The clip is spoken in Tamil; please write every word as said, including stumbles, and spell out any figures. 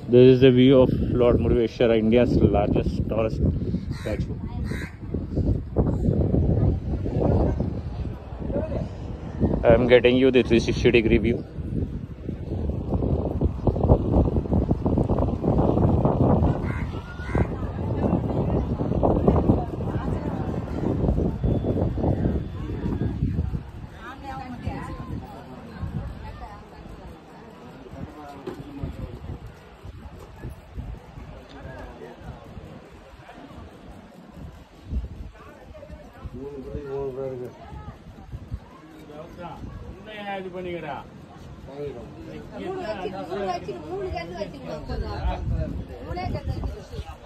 This is the view of Lord Muruveshwara, India's largest tallest statue. I am getting you the three sixty degree view. இது பண்ணிக்கடா மூணு வச்சு மூணு கண்டு வச்சுக்கணும் மூணே கண்டு